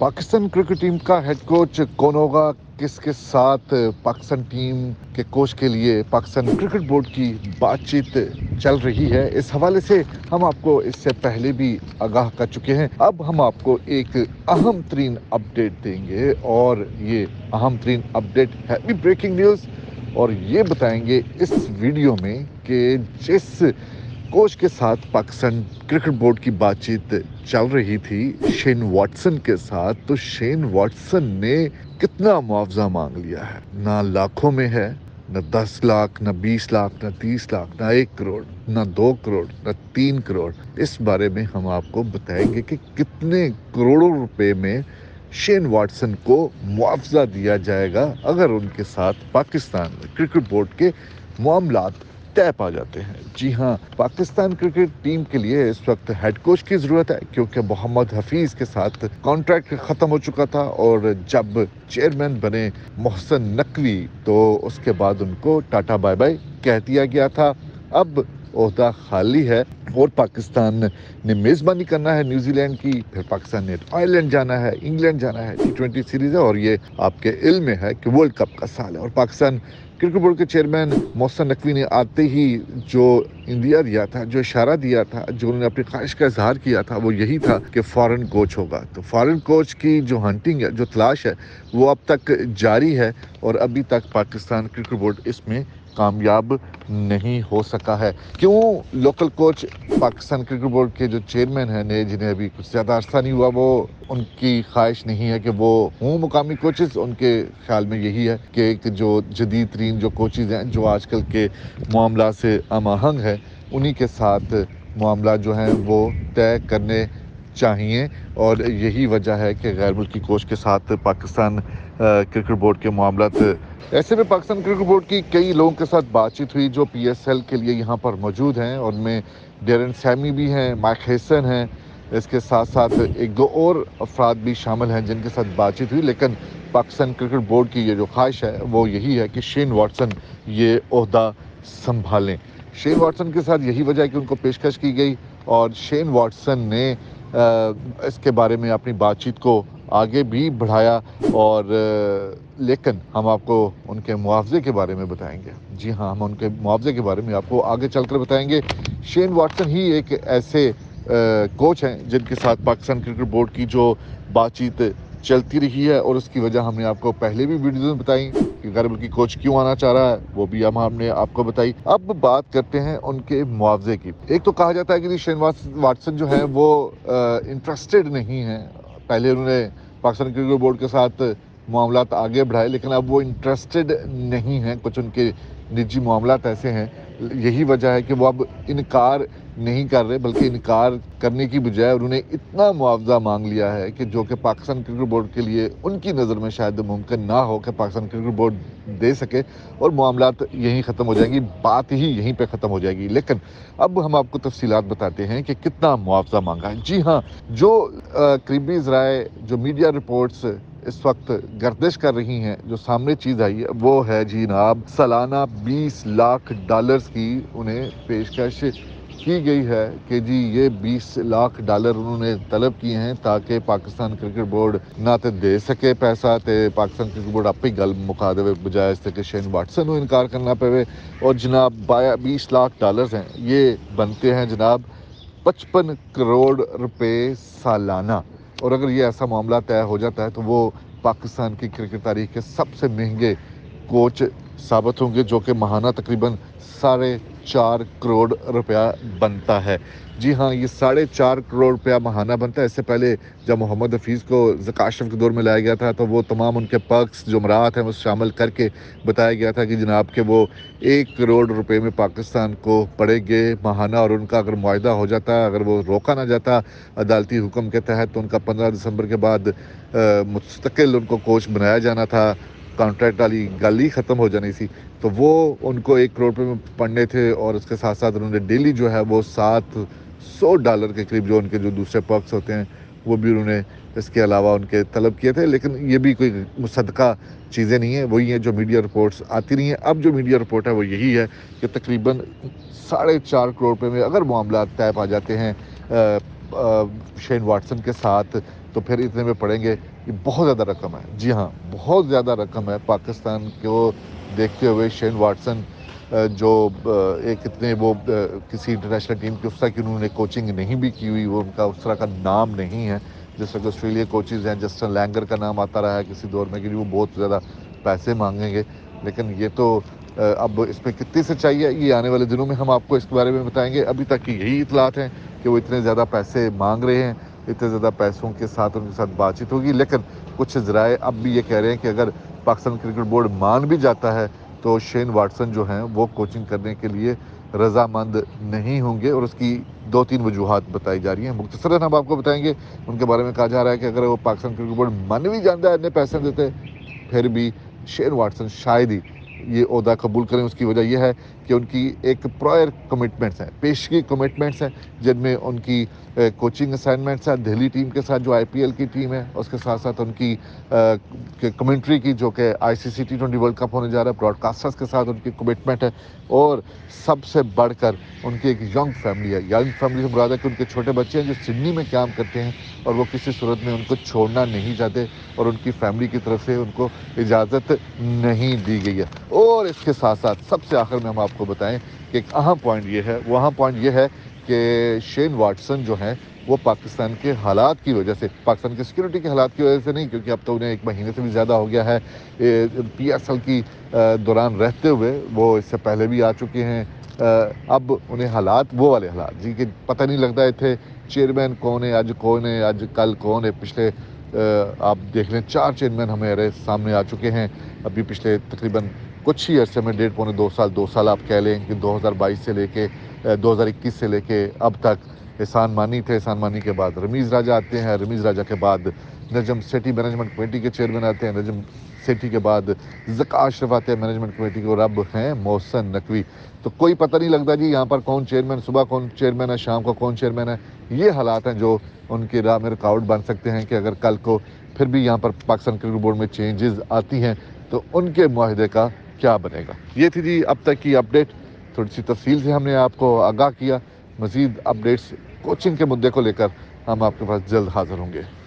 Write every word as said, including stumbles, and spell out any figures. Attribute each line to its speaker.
Speaker 1: Pakistan cricket team का head coach कौन होगा, किसके साथ पाकिस्तान टीम के कोच के लिए पाकिस्तान क्रिकेट बोर्ड की बातचीत चल रही है। इस हवाले से हम आपको इससे पहले भी आगाह कर चुके हैं। अब हम आपको एक अहम तरीन अपडेट देंगे और ये अहम तरीन अपडेट है भी ब्रेकिंग न्यूज़, और ये बताएंगे इस वीडियो में कि जिस कोच के साथ पाकिस्तान क्रिकेट बोर्ड की बातचीत चल रही थी शेन वॉटसन के साथ, तो शेन वॉटसन ने कितना मुआवजा मांग लिया है। ना लाखों में है, न दस लाख, न बीस लाख, न तीस लाख, न एक करोड़, न दो करोड़, न तीन करोड़। इस बारे में हम आपको बताएंगे कि कितने करोड़ों रुपए में शेन वॉटसन को मुआवजा दिया जाएगा अगर उनके साथ पाकिस्तान क्रिकेट बोर्ड के मामलात तय पा जाते हैं। जी हाँ, पाकिस्तान क्रिकेट टीम के लिए इस वक्त हेड कोच की ज़रूरत है, क्योंकि मोहम्मद हफीज़ के साथ कॉन्ट्रैक्ट ख़त्म हो चुका था और जब चेयरमैन बने मोहसिन नकवी तो उसके बाद उनको टाटा बाय बाय कह दिया गया था। अब ओहदा खाली है और पाकिस्तान ने मेज़बानी करना है न्यूजीलैंड की, फिर पाकिस्तान ने आयरलैंड जाना है, इंग्लैंड जाना है, टी ट्वेंटी सीरीज़ है और ये आपके इल्म में है कि वर्ल्ड कप का साल है। और पाकिस्तान क्रिकेट बोर्ड के चेयरमैन मोहसिन नकवी ने आते ही जो इंडिया दिया था, जो इशारा दिया था, जो उन्होंने अपनी ख्वाहिश का इजहार किया था, वो यही था कि फॉरेन कोच होगा। तो फॉरेन कोच की जो हंटिंग है, जो तलाश है, वो अब तक जारी है और अभी तक पाकिस्तान क्रिकेट बोर्ड इसमें कामयाब नहीं हो सका है। क्यों local coach Pakistan cricket board के जो चेयरमैन हैं ने, जिन्हें अभी कुछ ज़्यादा अरसा नहीं हुआ, वो उनकी ख्वाहिश नहीं है कि वो हों मुकामी कोचेस। उनके ख्याल में यही है कि एक जो जदीद तरीन जो कोचेस हैं, जो आजकल के मामला से हमआहंग है, उन्हीं के साथ मामला जो हैं वो तय करने चाहिए। और यही वजह है कि गैर मुल्की कोच के साथ पाकिस्तान क्रिकेट बोर्ड के मामलात। ऐसे में पाकिस्तान क्रिकेट बोर्ड की कई लोगों के साथ बातचीत हुई जो पी एस एल के लिए यहाँ पर मौजूद हैं, और उनमें डेरन सैमी भी हैं, माइक हेसन हैं, इसके साथ साथ एक दो और अफराद भी शामिल हैं जिनके साथ बातचीत हुई। लेकिन पाकिस्तान क्रिकेट बोर्ड की ये जो ख्वाहिश है वो यही है कि शेन वॉटसन ये ओहदा संभालें। शेन वॉटसन के साथ यही वजह है कि उनको पेशकश की गई और शेन वॉटसन ने इसके बारे में अपनी बातचीत को आगे भी बढ़ाया। और लेकिन हम आपको उनके मुआवजे के बारे में बताएंगे। जी हाँ, हम उनके मुआवजे के बारे में आपको आगे चलकर बताएंगे। शेन वॉटसन ही एक ऐसे आ, कोच हैं जिनके साथ पाकिस्तान क्रिकेट बोर्ड की जो बातचीत चलती रही है, और उसकी वजह हमने आपको पहले भी वीडियो में बताई कि गैर मुल्की कोच क्यों आना चाह रहा है, वो भी हम हमने आपको बताई। अब बात करते हैं उनके मुआवजे की। एक तो कहा जाता है कि शेन वॉटसन जो है वो इंटरेस्टेड नहीं है। पहले उन्होंने पाकिस्तान क्रिकेट बोर्ड के साथ मामलात आगे बढ़ाए, लेकिन अब वो इंटरेस्टेड नहीं हैं। कुछ उनके निजी मामलात ऐसे हैं, यही वजह है कि वो अब इनकार नहीं कर रहे, बल्कि इनकार करने की बजाय उन्होंने इतना मुआवजा मांग लिया है कि जो कि पाकिस्तान क्रिकेट बोर्ड के लिए उनकी नज़र में शायद मुमकिन ना हो कि पाकिस्तान क्रिकेट बोर्ड दे सके, और मामलात यहीं ख़त्म हो जाएंगी, बात ही यहीं पे ख़त्म हो जाएगी। लेकिन अब हम आपको तफसीलात बताते हैं कि कितना मुआवजा मांगा है। जी हाँ, जो करीबी ज़राए, जो मीडिया रिपोर्ट्स इस वक्त गर्दिश कर रही हैं, जो सामने चीज़ आई है वो है जी जनाब, सालाना बीस लाख डॉलर्स की उन्हें पेशकश की गई है कि जी ये बीस लाख डॉलर उन्होंने तलब किए हैं ताकि पाकिस्तान क्रिकेट बोर्ड ना तो दे सके पैसा, तो पाकिस्तान क्रिकेट बोर्ड आप ही गल मुका दे बजाय इससे कि शेन वॉटसन को इनकार करना पवे। और जनाब बाया बीस लाख डॉलर्स हैं, ये बनते हैं जनाब पचपन करोड़ रुपए सालाना। और अगर ये ऐसा मामला तय हो जाता है तो वो पाकिस्तान की क्रिकेट तारीख के सबसे महंगे कोच साबित होंगे, जो कि महाना तकरीबन साढ़े चार करोड़ रुपया बनता है। जी हाँ, ये साढ़े चार करोड़ रुपया महाना बनता है। इससे पहले जब मोहम्मद हफीज़ को ज़काशफ के दौर में लाया गया था तो वो तमाम उनके पर्क्स जो मराहत हैं वो शामिल करके बताया गया था कि जनाब के वो एक करोड़ रुपए में पाकिस्तान को पड़ेंगे महाना, और उनका अगर मुआहदा हो जाता, अगर वो रोका ना जाता अदालती हुक्म के तहत, तो उनका पंद्रह दिसंबर के बाद मुस्तकिल उनको कोच बनाया जाना था, कॉन्ट्रैक्ट वाली गल ही ख़त्म हो जानी थी। तो वो उनको एक करोड़ रुपये में पढ़ने थे, और उसके साथ साथ उन्होंने डेली जो है वो सात सौ डॉलर के करीब जो उनके जो दूसरे पर्क्स होते हैं वो भी उन्होंने इसके अलावा उनके तलब किए थे। लेकिन ये भी कोई मुसद्दका चीज़ें नहीं है, वही हैं जो मीडिया रिपोर्ट्स आती रही हैं। अब जो मीडिया रिपोर्ट है वो यही है कि तकरीबन साढ़े चार करोड़ रुपये में अगर मामला तय पा जाते हैं शेन वॉटसन के साथ, تو پھر اتنے میں پڑیں گے یہ بہت زیادہ رقم ہے. جی ہاں, بہت زیادہ رقم ہے. پاکستان کو دیکھتے ہوئے شین واٹسن جو ایک اتنے وہ کسی انٹرنیشنل ٹیم کی اس طرح کی انہوں نے کوچنگ نہیں بھی کی ہوئی, وہ ان کا اس طرح کا نام نہیں ہے جس طرح آسٹریلیا کوچز ہیں. جسٹن لینگر کا نام آتا رہا ہے کسی دور میں کہ وہ بہت زیادہ پیسے مانگیں گے, لیکن یہ تو اب اس میں کتنی سے چاہیے یہ آنے والے دنوں میں ہم آپ کو اس کے بارے میں بتائیں گے. ابھی تک کی یہی اطلاعات ہیں کہ وہ اتنے زیادہ پیسے مانگ رہے ہیں, اتنے زیادہ پیسوں کے ساتھ ان کے ساتھ بات چیت ہوگی. لیکن کچھ ذرائع اب بھی یہ کہہ رہے ہیں کہ اگر پاکستان کرکٹ بورڈ مان بھی جاتا ہے تو شین واٹسن جو ہیں وہ کوچنگ کرنے کے لیے رضامند نہیں ہوں گے, اور اس کی دو تین وجوہات بتائی جا رہی ہیں. مختصراً ہم آپ کو بتائیں گے. ان کے بارے میں کہا جا رہا ہے کہ اگر وہ پاکستان کرکٹ بورڈ مان بھی جاتا ہے اتنے پیسے دیتے پھر بھی شین واٹسن شاید ہی یہ عہدہ قبول کریں. اس کی وجہ یہ ہے کہ ان کی ایک پرائر کمٹمنٹس ہیں, پیشگی کمٹمنٹس ہیں, جن میں ان کی کوچنگ اسائنمنٹس ہیں دہلی ٹیم کے ساتھ جو آئی پی ایل کی ٹیم ہے, اس کے ساتھ ساتھ ان کی کمنٹری کی جو کہ I C C T twenty World Cup ہونے جا رہا ہے, براڈ کاسٹرز کے ساتھ ان کی کمٹمنٹ ہے, اور سب سے بڑھ کر ان کی ایک ینگ فیملی ہے. ینگ فیملی سے مراد ہے کہ ان کے چھوٹے بچے ہیں جو سڈنی میں کام کرتے ہیں اور وہ کسی صورت میں ان کو چھوڑنا نہیں چاہتے, اور ان کی فیملی کی طرف سے ان کو اجازت نہیں دی گئی ہے. اور اس کے ساتھ ساتھ سب سے آخر میں ہم آپ کو بتائیں کہ ایک اہم پوائنٹ یہ ہے, وہ اہم پوائنٹ یہ ہے کہ شین واٹسن جو ہیں وہ پاکستان کے حالات کی وجہ سے, پاکستان کے سیکورٹی کے حالات کی وجہ سے نہیں, کیونکہ اب تو انہیں ایک مہینے سے بھی زیادہ ہو گیا ہے پی ایس ایل کی دوران رہتے ہوئے, وہ اس سے پہلے بھی آ چکے ہیں. اب انہیں حالات وہ والے حالات جی کہ پتہ نہیں لگتا ہے تھے چیئرمین کون ہے, آج کون ہے, آج کل کون ہے. پچھلے آپ دیکھ لیں چار چیئرمین ہمارے سامنے آ چکے ہیں ابھی پچھلے تقریباً کچھ ہی عرصے میں, ڈیڑھ پونے دو سال دو سال آپ کہہ لیں کہ دو ہزار بائیس سے لے کے دو ہزار اکیس سے لے کے اب تک. احسان مانی تھے, احسان مانی کے بعد رمیز راجہ آتے ہیں, رمیز راجہ کے بعد نجم سیٹھی مینجمنٹ کمیٹی کے چیئرمین آتے ہیں, نجم سیٹھی کے بعد ذکا اشرف آتے ہیں مینجمنٹ کمیٹی کے, اور اب ہیں محسن نقوی. تو کوئی پتہ نہیں لگتا جی یہاں پر کون چیئرمین, صبح کون چیئرمین ہے, شام کو کون چیئرمین ہے. یہ حالات ہیں جو ان کی راہ میں رکاوٹ بن سکتے ہیں کہ اگر کل کو پھر بھی یہاں پر پاکستان کرکٹ بورڈ میں چینجز آتی ہیں تو ان کے معاہدے کا کیا بنے گا. یہ تھی جی اب تک کی اپڈیٹ, تھوڑی سی تفصیل سے ہم نے آپ کو آگاہ کیا. مزید اپڈیٹس کوچنگ کے مدعے کو لے کر ہم آپ کے پاس جلد حاضر ہوں گے.